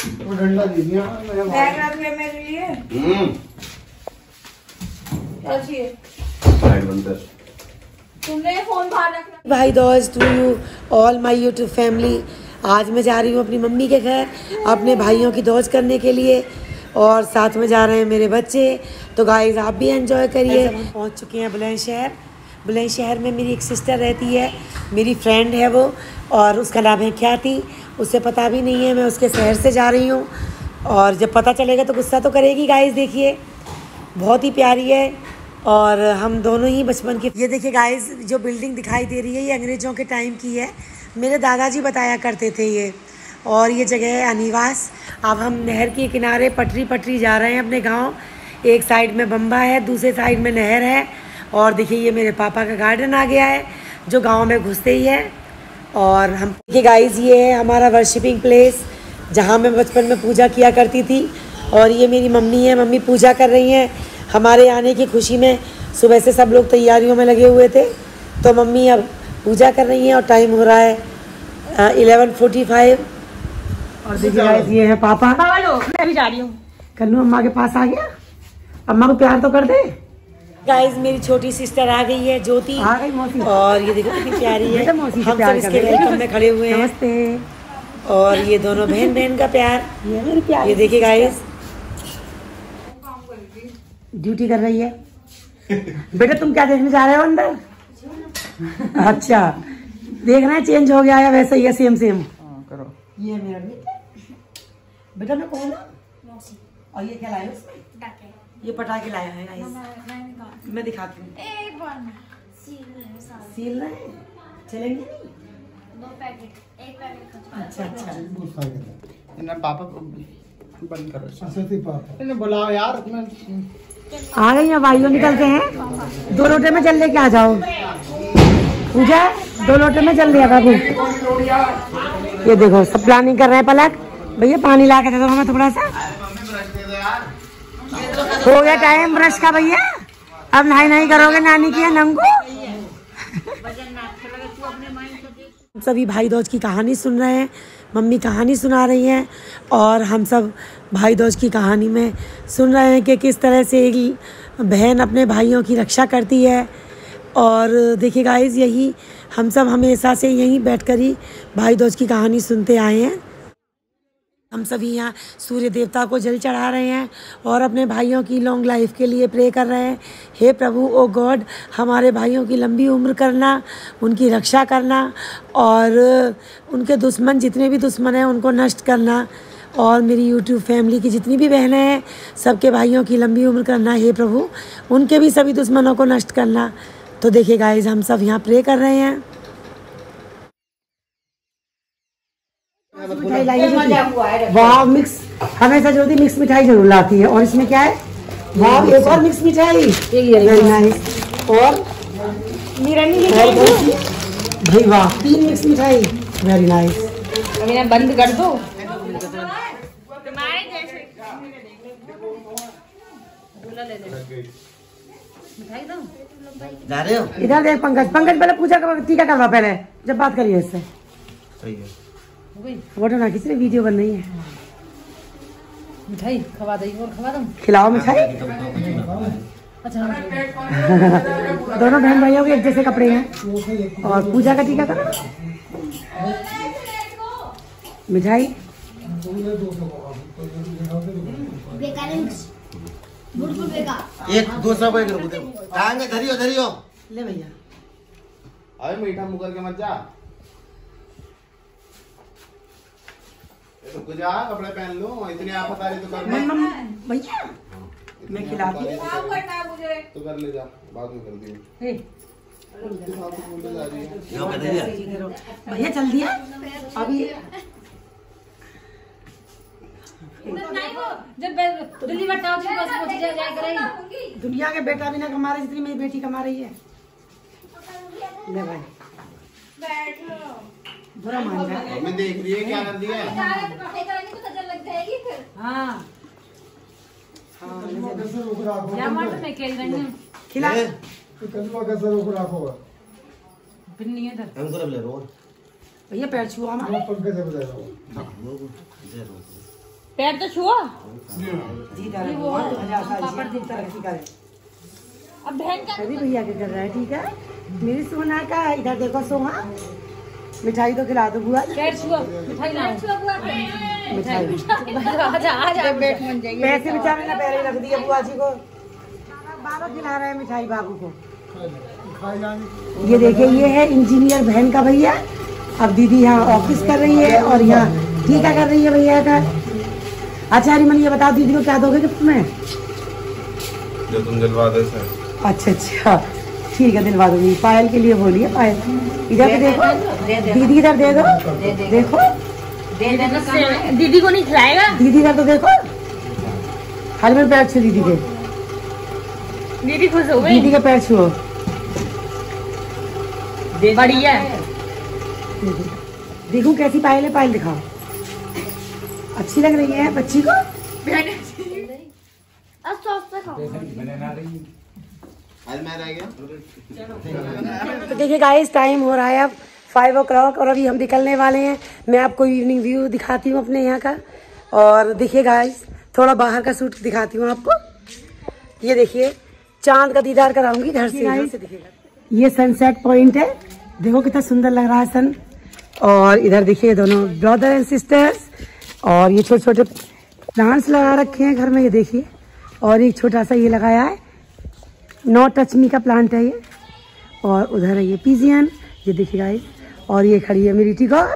वो डंडा दे दिया बैग रख ले मेरे लिए। क्या चाहिए? तुमने फोन बाहर रखना। भाई दोस्त to you all my YouTube family. आज मैं जा रही हूँ अपनी मम्मी के घर अपने भाइयों की दोस्त करने के लिए और साथ में जा रहे हैं मेरे बच्चे। तो गाइस आप भी एंजॉय करिए। हम पहुँच चुके हैं बुलंदशहर। बुलंदशहर में मेरी एक सिस्टर रहती है, मेरी फ्रेंड है वो, और उसका नाम है ख्याति। उसे पता भी नहीं है मैं उसके शहर से जा रही हूँ, और जब पता चलेगा तो गुस्सा तो करेगी। गाइस देखिए बहुत ही प्यारी है और हम दोनों ही बचपन के। ये देखिए गाइस जो बिल्डिंग दिखाई दे रही है ये अंग्रेज़ों के टाइम की है, मेरे दादाजी बताया करते थे ये। और ये जगह है अनिवास। अब हम नहर के किनारे पटरी जा रहे हैं अपने गांव। एक साइड में बम्बा है, दूसरे साइड में नहर है, और देखिए ये मेरे पापा का गार्डन आ गया है जो गांव में घुसते ही है। और हम देखिए गाइस ये है हमारा वर्शिपिंग प्लेस जहां मैं बचपन में पूजा किया करती थी। और ये मेरी मम्मी है, मम्मी पूजा कर रही हैं हमारे आने की खुशी में। सुबह से सब लोग तैयारियों में लगे हुए थे, तो मम्मी अब पूजा कर रही हैं और टाइम हो रहा है 11:45। और देखिए गाइस ये है पापा। मैं भी जा रही हूँ। कन्नू अम्मा के पास आ गया, अम्मा को प्यार तो कर दे। गाइस मेरी छोटी सिस्टर आ गई है ज्योति, आ गई मौसी। और ये देखो कितनी प्यारी है, हम सब इसके वेलकम में खड़े हुए हैं। नमस्ते। और ये दोनों बहन बहन का प्यार, ये मेरी प्यार। ये देखिए गाइस ड्यूटी कर रही है। बेटा तुम क्या देखने जा रहे हो अंदर? अच्छा देखना है चेंज हो गया है, वैसे ही है सेम करो। ये मेरा बेटा मैं कौन हूँ? और ये क्या लाया उसमें? ये पटाखे लाया है गाइस, मैं दिखाती हूँ। सील रहे हैं, चलेंगे नहीं? 2 पैकेट, 1 पैकेट। अच्छा पापा बंद करो। बुलाओ यार अपना। आ गई हैं भाइयों, निकल के हैं। 2 लोटे में जल लेके आ जाओ। पूजा 2 लोटे में जल लिया बाबू। ये देखो सब प्लानिंग कर रहे हैं। पलक भैया पानी ला के दे दो हमें थोड़ा सा। हो गया टाइम ब्रश का भैया, अब नहाई करोगे नानी की है नंगू। सभी भाई दोस्त की कहानी सुन रहे हैं, मम्मी कहानी सुना रही हैं और हम सब भाई दोस्त की कहानी में सुन रहे हैं कि किस तरह से एक बहन अपने भाइयों की रक्षा करती है। और देखिए गाइस यही हम सब हमेशा से यहीं बैठकर ही भाई दोस्त की कहानी सुनते आए हैं। हम सभी यहाँ सूर्य देवता को जल चढ़ा रहे हैं और अपने भाइयों की लॉन्ग लाइफ के लिए प्रे कर रहे हैं। हे प्रभु ओ गॉड, हमारे भाइयों की लंबी उम्र करना, उनकी रक्षा करना और उनके दुश्मन जितने भी दुश्मन हैं उनको नष्ट करना। और मेरी यूट्यूब फैमिली की जितनी भी बहनें हैं सबके भाइयों की लंबी उम्र करना। हे प्रभु उनके भी सभी दुश्मनों को नष्ट करना। तो देखिए गाइस हम सब यहाँ प्रे कर रहे हैं। मिठाई लाइए वाह, मिक्स हमेशा ज्योति मिक्स मिठाई जरूर लाती है। और इसमें क्या है? वाह एक और मिक्स मिठाई, वेरी नाइस। और भाई वाह 3 मिक्स मिठाई, वेरी नाइस। बंद कर दो। जा रहे हो? इधर देख पंकज पहले पूजा का टीका करवा, पहले जब बात करिए इससे। सही है। फोटो ना खींच रही, वीडियो बन रही है। मिठाई खवा दो और खवा दो, खिलाओ मिठाई। अच्छा दोनों बहन भाइयों के एक जैसे कपड़े हैं और पूजा का टीका करो। मिठाई एक 200 को धरियो ले भैया। अरे मीठा मुकर के मत जा, रुक जा, कपड़े पहन लो। इतनी आफत आ रही तो कर भैया मैं खिलाती हूँ तो कर ले जा, बाद में कर दियो। भैया चल दिया अभी। दुनिया के बेटा भी ना कमा रहे जितनी मेरी बेटी कमा रही है। ले भाई बुरा मान जाए। मैं देख रही है क्या कर दिया है। हाँ खिला भैया पैर छुआ पैर तो छुआ। जी तरक्की करे। अब बहन का अभी भैया के कर रहा है, ठीक है मेरी सोना का। इधर देखो सोहा, मिठाई तो खिला दो बुआ। पैर छुआ, मिठाई लाओ। मिठाई आजा बैठ मन जाएगी। पैसे बेचारे ने पहले रख दिए बुआ जी को। बाबा खिला रहे हैं मिठाई बाबू को। ये देखिए ये है इंजीनियर बहन का भैया। अब दीदी यहाँ ऑफिस कर रही है और यहाँ ठीका कर रही है भैया का। अच्छा हरीमन ये बताओ दीदी को क्या दोगे गिफ्ट में? जो तुम दिलवा दे सर। अच्छा ठीक है दिलवा दूंगी। पायल के लिए बोलिए। पायल इधर देखो, दीदी इधर दे दो। देखो दीदी को नहीं खिलाएगा। दीदी इधर तो देखो। हरीमन पैर छू दीदी के। दीदी खुश हो गई। दीदी के पैर छुओ। बढ़िया। देखो कैसी पायल है, पायल दिखाओ। अच्छी लग रही है बच्ची को। आज मैं रह गया। तो देखिए गाइस टाइम हो रहा है अब 5 o'clock और अभी हम निकलने वाले हैं। मैं आपको इवनिंग व्यू दिखाती हूँ अपने यहाँ का। और देखिए गाइस थोड़ा बाहर का शूट दिखाती हूँ आपको। ये देखिए चांद का दीदार कराऊंगी घर से। ये सनसेट पॉइंट है, देखो कितना सुंदर लग रहा है सन। और इधर देखिए दोनों ब्रदर एंड सिस्टर्स। और ये छोटे छोटे प्लांट्स लगा रखे हैं घर में, ये देखिए। और एक छोटा सा ये लगाया है, नो टच मी का प्लांट है ये। और उधर है ये पीजियन, ये देखिए गाइस। और ये खड़ी है मेरी टिगोर,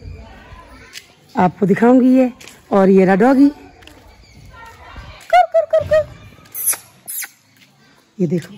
आपको दिखाऊंगी ये। और ये रहा डॉगी, ये देखो।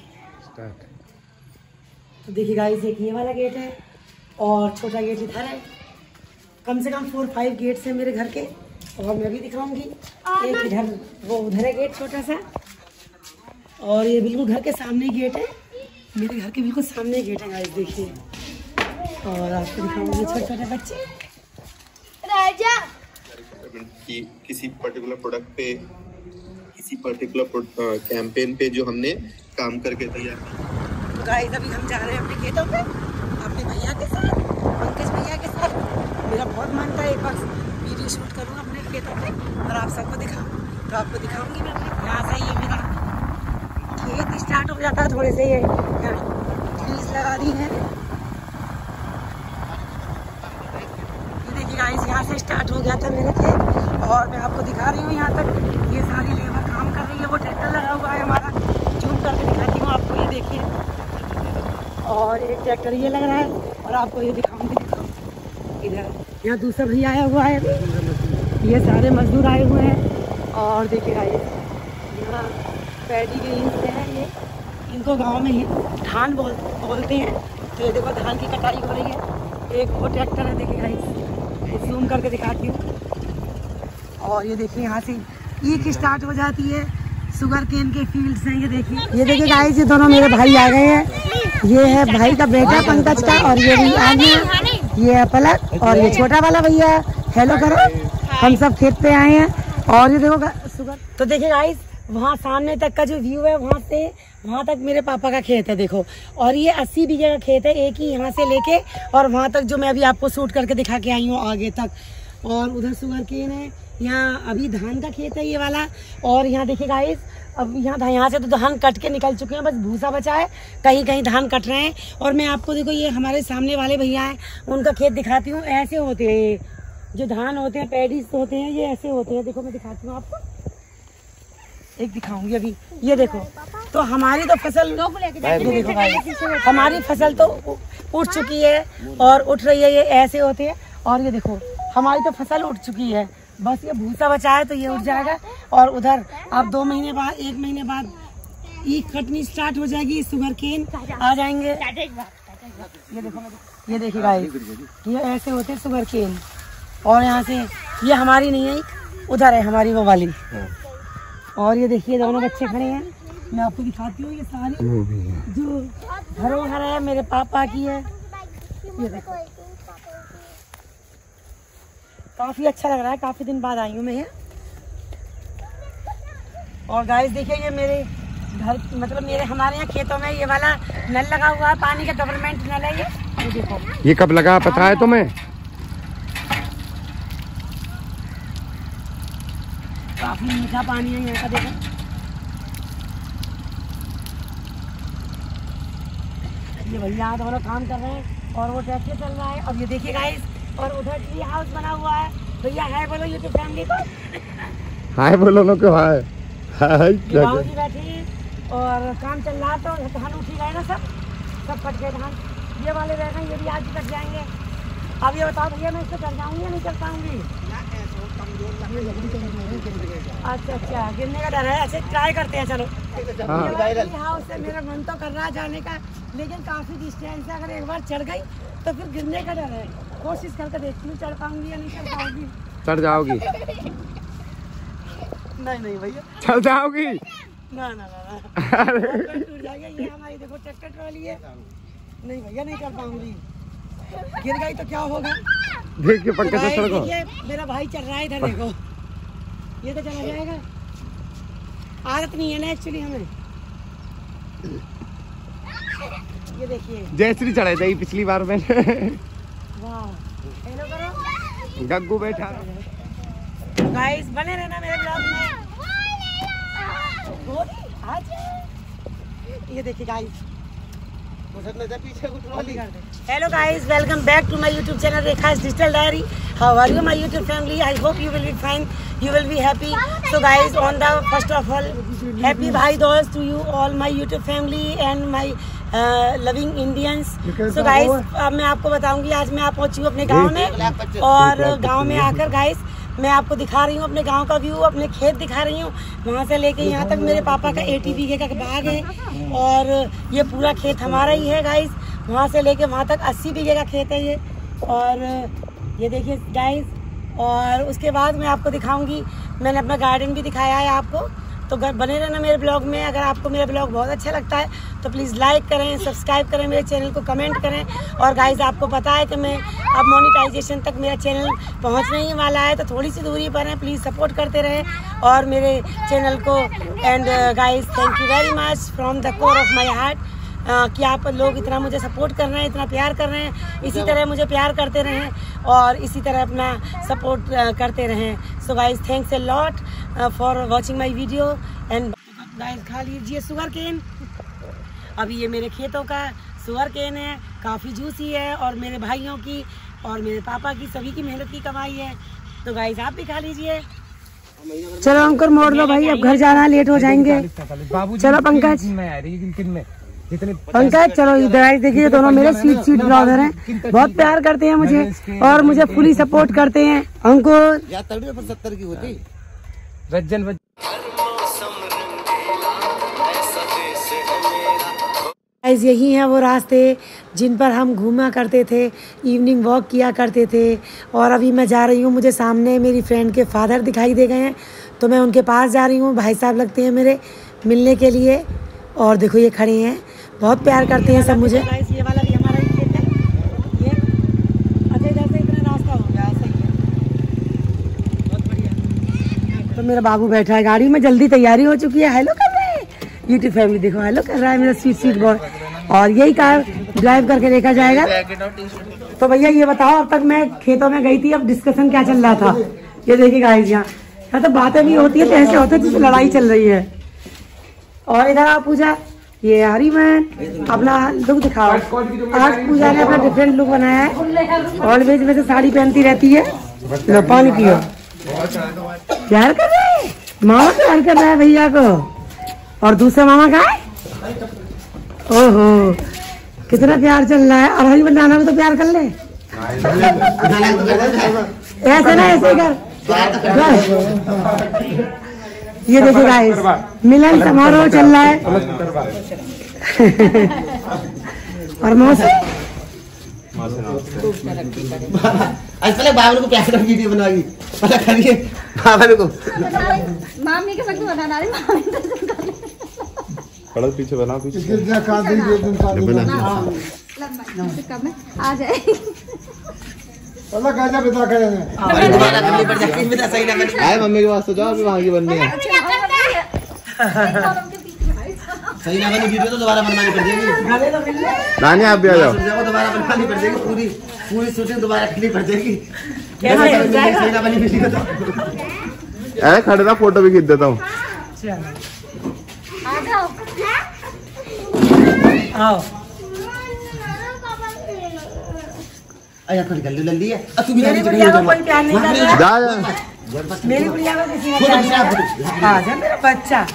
तो देखिए गाइस एक ये वाला गेट है और छोटा गेट इधर है। कम से कम 4-5 गेट्स हैं मेरे घर के। और मैं भी दिखाऊंगी। एक इधर, वो उधर है गेट छोटा सा। और ये बिल्कुल घर के सामने गेट है, मेरे घर के बिल्कुल सामने गेट है गाइस देखिए। और आपको दिखाऊंगी छोटे छोटे बच्चे। राजा कि किसी पर्टिकुलर प्रोडक्ट पे, किसी पर्टिकुलर कैंपेन पे जो हमने काम करके दिया। तो गाइस अभी हम जा रहे हैं अपने खेतों पे अपने भैया के साथ, पंकज भैया के साथ। मेरा बहुत मन था एक बार वीडियो शूट करूँ अपने खेतों पे और आप सबको दिखाऊँ। तो आपको दिखाऊंगी मैं अपने यहाँ से। ये मेरा खेत स्टार्ट हो जाता है थोड़े से, ये ट्रीज लगा दी है। ये देखिए गाइस यहाँ से स्टार्ट हो गया था मेरा खेत और मैं आपको दिखा रही हूँ यहाँ तक। ये सारी लेबर काम कर रही है, वो ट्रैक्टर लगा हुआ है हमारा, जूम करके दिखाती हूँ आपको। ये देखिए और एक ट्रैक्टर ये लग रहा है और आपको ये दिखाऊंगी। इधर यहाँ दूसरा भैया आया हुआ है, ये सारे मजदूर आए हुए हैं। और देखिए यहाँ पैडी ग्रीन्स हैं, ये इनको गांव में ही धान बोलते हैं। तो ये देखो धान की कटाई हो रही है। एक वो ट्रैक्टर है, देखिए गाइस जूम करके दिखाती हूँ। और ये देखिए यहाँ से ईख स्टार्ट हो जाती है, शुगर केन के फील्ड्स हैं। ये देखिए गाइस ये दोनों मेरे भाई आ गए हैं। ये है भाई का बेटा पंकज का और ये भी आ गया, ये है पलक। और ये छोटा वाला भैया हेलो करो। हम सब खेत पे आए हैं। और ये देखो शुगर। तो देखिए गाइस वहाँ सामने तक का जो व्यू है, वहाँ से वहाँ तक मेरे पापा का खेत है देखो। और ये 80 बीघे का खेत है, एक ही यहाँ से लेके और वहाँ तक जो मैं अभी आपको शूट करके दिखा के आई हूँ आगे तक। और उधर शुगर केन है, यहाँ अभी धान का खेत है ये वाला। और यहाँ देखिए गाइस अब यहाँ से तो धान कट के निकल चुके हैं, बस भूसा बचा है, कहीं कहीं धान कट रहे हैं। और मैं आपको देखो ये हमारे सामने वाले भैया हैं, उनका खेत दिखाती हूँ। ऐसे होते हैं जो धान होते हैं, पैडीज होते हैं, ये ऐसे होते हैं। देखो मैं दिखाती हूँ आपको, एक दिखाऊंगी अभी। ये देखो तो हमारी तो फसल, ये देखो भाई हमारी फसल तो उठ चुकी है और उठ रही है, ये ऐसे होते हैं। और ये देखो हमारी तो फसल उठ चुकी है, बस ये भूसा बचा है तो ये उठ जाएगा। और उधर आप 2 महीने बाद 1 महीने बाद ईख कटनी स्टार्ट हो जाएगी, शुगर केन आ जाएंगे। ये देखो, ये देखिए गाइस ये ऐसे होते हैं शुगर केन। और यहाँ से ये हमारी नहीं है, उधर है हमारी वो वाली। और ये देखिए दोनों बच्चे खड़े हैं, मैं आपको दिखाती हूँ। ये सारी जो धरोहर है मेरे पापा की है। ये देखो काफी अच्छा लग रहा है, काफी दिन बाद आई हूँ मैं। और गाइस देखिए ये मेरे घर, मतलब मेरे हमारे यहाँ खेतों में ये वाला नल लगा हुआ है, पानी का गवर्नमेंट नल है ये देखो। ये कब लगा पता है तुम्हें? काफी मीठा पानी है यहाँ का। देखो ये भैया दोनों काम कर रहे हैं और वो ट्रैक्टर चल रहा है। और ये देखिए गाइस, और उधर ट्री हाउस बना हुआ है। भैया हाय बोलो यूट्यूब फैमिली को। हाय बोलो लोग को हाय। हाय बाबू जी बैठे हैं और काम चल रहा है। तो धान उठी गए ना, सब कट गए धान। ये वाले रह गए, ये भी आज ही कट जाएंगे। अब ये बताओ भैया, मैं इससे चल जाऊंगी या नहीं चल पाऊंगी? अच्छा, गिरने का डर है। अच्छा ट्राई करते हैं, चलो। हाँ, उससे मेरा मन तो कर रहा है जाने का, लेकिन काफी डिस्टेंस है। अगर एक बार चढ़ गई तो फिर गिरने का डर है। कोशिश करके देखती हूँ चढ़ पाऊंगी या नहीं चढ़ पाऊंगी। चढ़ जाओगी? नहीं भैया, चल जाओगी? ना टूट जाएगा। ये हमारी देखो ट्रैक्टर ट्रॉली है। नहीं भैया, नहीं चढ़ पाऊंगी। गिर गई तो क्या होगा? देखिए पंकज से सड़को। मेरा भाई चल रहा है इधर, देखो ये तो चला जाएगा। आदत नहीं है ना एक्चुअली हमें। ये देखिए जयश्री चढ़ाई थी पिछली बार मैंने। वाह, हेलो करो। गग्गू बैठा। गाइस बने रहना मेरे ब्लॉग में। ये देखिए guys, hello guys, welcome back to my YouTube channel Rekha's digital diary. How are you my YouTube family? I hope you will be fine, you will be happy. So guys, on the first of all, happy Bhai Dost to you all my YouTube family and my loving Indians. So guys, अब मैं आपको बताऊंगी, आज मैं आप पहुंची हूँ अपने गांव में। और गांव में आकर गाइस मैं आपको दिखा रही हूँ अपने गांव का व्यू, अपने खेत दिखा रही हूँ। वहाँ से लेके यहाँ तक मेरे पापा का 80 बीघे का बाग है और ये पूरा खेत हमारा ही है गाइस। वहाँ से लेके वहाँ तक 80 बीघे का खेत है ये। और ये देखिए गाइस, और उसके बाद मैं आपको दिखाऊंगी, मैंने अपना गार्डन भी दिखाया है आपको। तो बने रहना मेरे ब्लॉग में। अगर आपको मेरा ब्लॉग बहुत अच्छा लगता है तो प्लीज़ लाइक करें, सब्सक्राइब करें मेरे चैनल को, कमेंट करें। और गाइस आपको पता है कि मैं अब मोनेटाइजेशन तक मेरा चैनल पहुंचने ही वाला है, तो थोड़ी सी दूरी पर है। प्लीज़ सपोर्ट करते रहें और मेरे चैनल को। And guys thank you very much from the core of my heart कि आप लोग इतना मुझे सपोर्ट कर रहे हैं, इतना प्यार कर रहे हैं। इसी तरह मुझे प्यार करते रहें और इसी तरह अपना सपोर्ट करते रहें। So guys thanks a lot for watching my video. And guys खा लीजिए शुगर केन। अभी ये मेरे खेतों का शुगर केन है, काफ़ी जूसी है और मेरे भाइयों की और मेरे पापा की सभी की मेहनत की कमाई है। तो गाइस आप भी खा लीजिए। चलो अंकुर मोड़ लो भाई, अब घर जाना, लेट हो जाएंगे। चलो पंकज, पंकज चलो इधर। देखिए दोनों मेरे स्वीट ब्रदर हैं, बहुत प्यार करते हैं मुझे और मुझे फुली सपोर्ट करते हैं। अंकुर 70 की होती। यही हैं वो रास्ते जिन पर हम घूमा करते थे, इवनिंग वॉक किया करते थे। और अभी मैं जा रही हूँ, मुझे सामने मेरी फ्रेंड के फादर दिखाई दे गए हैं, तो मैं उनके पास जा रही हूँ। भाई साहब लगते हैं मेरे, मिलने के लिए। और देखो ये खड़े हैं, बहुत प्यार करते हैं सब मुझे। ये वाला भी हमारा ही खेत है ये। अच्छा जैसे इतना रास्ता हो गया, सही है, बहुत बढ़िया। तो मेरा बाबू बैठा है गाड़ी में, जल्दी तैयारी हो चुकी है। हेलो कर रहे हैं यूट्यूब फैमिली, देखो हेलो कर रहा है मेरा स्वीट बॉय। और यही कार ड्राइव करके देखा जाएगा। तो भैया ये बताओ, अब तक मैं खेतों में गई थी, अब डिस्कशन क्या चल रहा था ये देखिए गाइस। यहाँ तो बातें भी होती है, तो ऐसे होता है जैसे लड़ाई चल रही है। और इधर आप पूजा, ये हरी मैन अपना लुक दिखाओ। आज पूजा ने अपना डिफरेंट लुक बनाया है। ऑलवेज में तो साड़ी पहनती रहती है। लो पानी पियो। प्यार कर रहे हैं मामा, प्यार कर रहा है भैया को। और दूसरा मामा का है, ओहो कितना प्यार चल रहा है। और हरी बनाना में तो प्यार कर ले, ऐसे ना ऐसे कर। ये देखो गाइस, मिलन समारोह चल रहा है। और मौसी पहले बाबू को प्यार की वीडियो बनाएगी, पहले करिए बाबू को। मामी के सबको बता रही, मामी थोड़ा पीछे बनाओ, पीछे आ जाए। आए मम्मी के पास तो जाओ, अभी वहाँ की बननी है। सही ना बनी वीडियो तो दोबारा बनवानी पड़ जाएगी। नानी आप भी आ जाओ, दोबारा बनवानी पड़ जाएगी, पूरी शूटिंग दोबारा करनी पड़ जाएगी। सही ना बनी वीडियो तो अरे खड़े रहा, फोटो भी खींच देता हूँ। आ जाओ। आओ अरे यार निकल जल्दी है। तू भी मेरी गुड़िया को कोई प्यार नहीं कर रहा। जा जा। मेरी गुड़िया को किसी ने प्यार नहीं किया। आ जा मेरा बच्चा।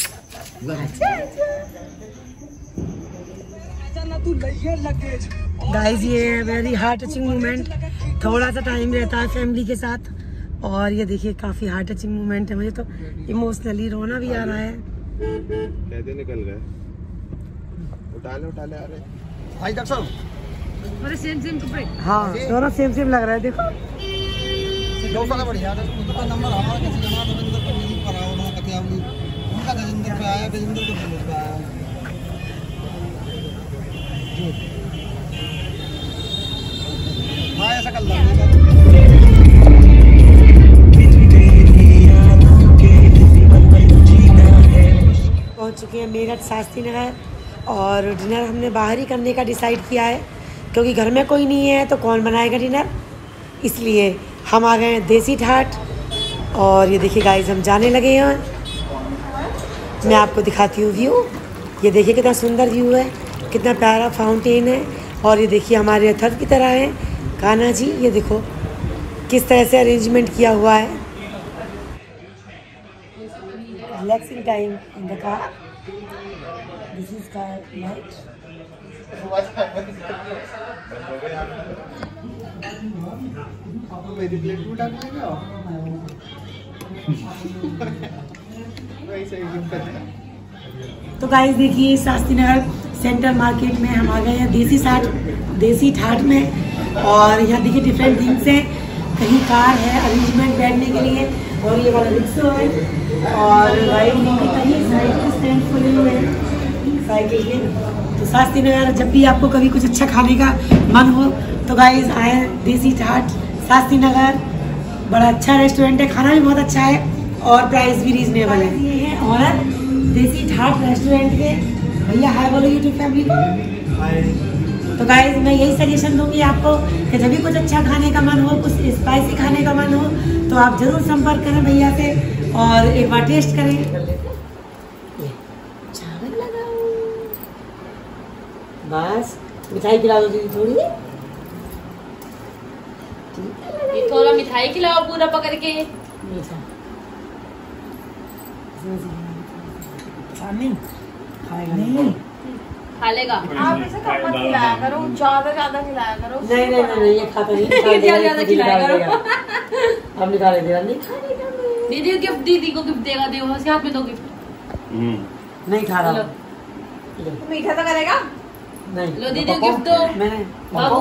गाइस ये वेरी हार्ट टचिंग मोमेंट, थोड़ा सा टाइम रहता है फैमिली के साथ और ये देखिए काफी हार्ट टचिंग मोमेंट है। मुझे तो इमोशनली रोना भी आ रहा है। कैसे निकल गए? उठा ले आ रहे। भाई डॉक्टर साहब सेम कपड़े। हाँ दोनों सेम सेम लग रहा है। देखो बढ़िया उनका नंबर हमारा किसी जमा रविंद्र को नहीं पड़ा उन्होंने कटियावली उनका गजेंद्र पे आया, गजेंद्र को पुलिस पे आया। हाँ ऐसा कर लो। पहुंच चुके हैं मेरठ शास्त्री नगर और डिनर हमने बाहर ही करने का डिसाइड किया है क्योंकि घर में कोई नहीं है तो कौन बनाएगा डिनर, इसलिए हम आ गए हैं देसी ठाट। और ये देखिए गाइस हम जाने लगे हैं। मैं आपको दिखाती हूँ व्यू। ये देखिए कितना सुंदर व्यू है, कितना प्यारा फाउंटेन है और ये देखिए हमारे अथर्व की तरह है कान्हा जी। ये देखो किस तरह से अरेंजमेंट किया हुआ है। Relaxing time in the car. This is car night. मेरी प्लेट में डाल देंगे तो गाइस देखिए शास्त्री नगर सेंटर मार्केट में हम आ गए हैं देसी ठाट में और यहाँ देखिए डिफरेंट थिंग्स हैं। कहीं कार है अरेंजमेंट बैठने के लिए और ये वाला रिक्शा है और राइड में कहीं साइकिल स्टैंड खुले हुए हैं साइकिल के। तो शास्त्री नगर जब भी आपको कभी कुछ अच्छा खाने का मन हो तो गाइस आए देसी ठाट शास्त्री नगर। बड़ा अच्छा रेस्टोरेंट है, खाना भी बहुत अच्छा है और प्राइस भी रीजनेबल है। ये है ऑनर देसी ठाट रेस्टोरेंट के भैया। हाय बोलो यूट्यूब फैमिली। तो गाइस मैं यही सजेशन दूंगी आपको कि जब भी कुछ अच्छा खाने का मन हो, कुछ स्पाइसी खाने का मन हो तो आप जरूर संपर्क करें भैया से और एक बार टेस्ट करें। बस मिठाई खिला दो दीदी थोड़ी। ये थोड़ा मिठाई खिलाओ पूरा पकड़ के। मीठा नहीं खाएगा नहीं खा लेगा। आप इसे कम मत खिलाया करो, ज्यादा खिलाया करो। नहीं ये खाता नहीं। ज्यादा खिलाया करो। अब निकाल देगा नहीं। दीदी गिफ्ट, दीदी को गिफ्ट देगा, दे उसके हाथ में दो गिफ्ट। नहीं खा रहा। मीठा तो करेगा। नहीं लो दीदी को गिफ्ट दो। मैंने बाबू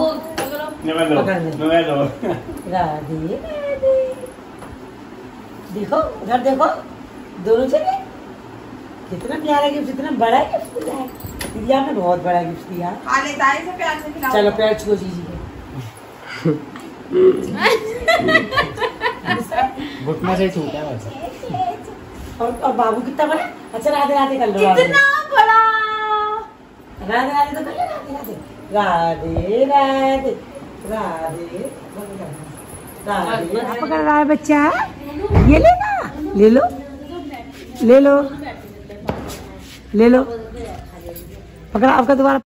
राधे देखो उधर देखो दोनों चले। कितना प्यारा गिफ्ट, कितना बड़ा गिफ्ट दिया है दीदी आपने। बहुत बड़ा गिफ्ट दिया। खा लेता है इसे प्यार से खिलाओ। चलो पैर छुओ जीजी के। घुटना से छूटा है वैसे। और बाबू कितना बड़ा। अच्छा राधे कर लो। कितना बड़ा। राधे तो कर ले। राधे राधे पकड़ रहा है बच्चा। ये लेना, ले लो पकड़ा आपका दोबारा।